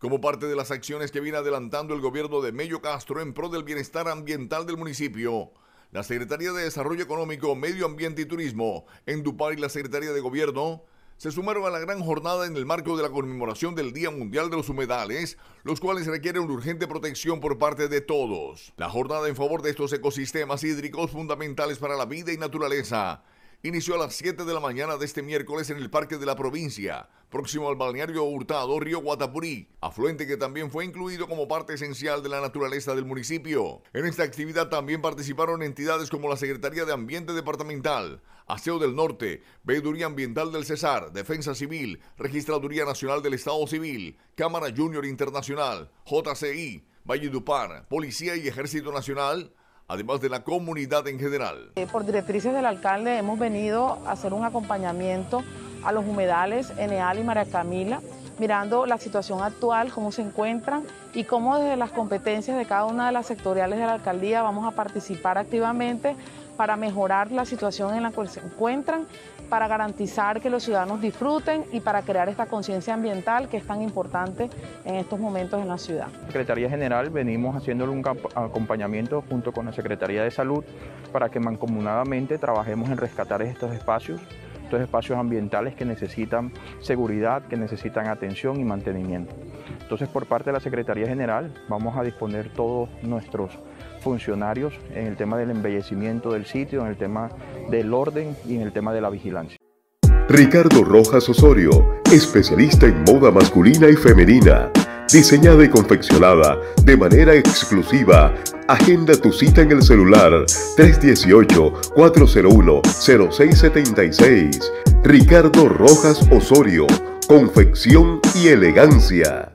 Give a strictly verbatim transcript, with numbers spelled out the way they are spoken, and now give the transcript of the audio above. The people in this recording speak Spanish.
como parte de las acciones que viene adelantando el gobierno de Mello Castro en pro del bienestar ambiental del municipio. La Secretaría de Desarrollo Económico, Medio Ambiente y Turismo, Endupar y la Secretaría de Gobierno se sumaron a la gran jornada en el marco de la conmemoración del Día Mundial de los Humedales, los cuales requieren una urgente protección por parte de todos. La jornada en favor de estos ecosistemas hídricos fundamentales para la vida y naturaleza inició a las siete de la mañana de este miércoles en el Parque de la Provincia, próximo al balneario Hurtado, Río Guatapurí, afluente que también fue incluido como parte esencial de la naturaleza del municipio. En esta actividad también participaron entidades como la Secretaría de Ambiente Departamental, Aseo del Norte, Veeduría Ambiental del Cesar, Defensa Civil, Registraduría Nacional del Estado Civil, Cámara Junior Internacional, J C I, Valledupar, Policía y Ejército Nacional, además de la comunidad en general. Por directrices del alcalde hemos venido a hacer un acompañamiento a los humedales Eneal y María Camila, mirando la situación actual, cómo se encuentran y cómo desde las competencias de cada una de las sectoriales de la alcaldía vamos a participar activamente para mejorar la situación en la que se encuentran, para garantizar que los ciudadanos disfruten y para crear esta conciencia ambiental que es tan importante en estos momentos en la ciudad. Secretaría General venimos haciéndole un acompañamiento junto con la Secretaría de Salud para que mancomunadamente trabajemos en rescatar estos espacios, estos espacios ambientales que necesitan seguridad, que necesitan atención y mantenimiento. Entonces, por parte de la Secretaría General vamos a disponer todos nuestros funcionarios en el tema del embellecimiento del sitio, en el tema del orden y en el tema de la vigilancia. Ricardo Rojas Osorio, especialista en moda masculina y femenina, diseñada y confeccionada de manera exclusiva. Agenda tu cita en el celular tres uno ocho, cuatro cero uno, cero seis siete seis. Ricardo Rojas Osorio, confección y elegancia.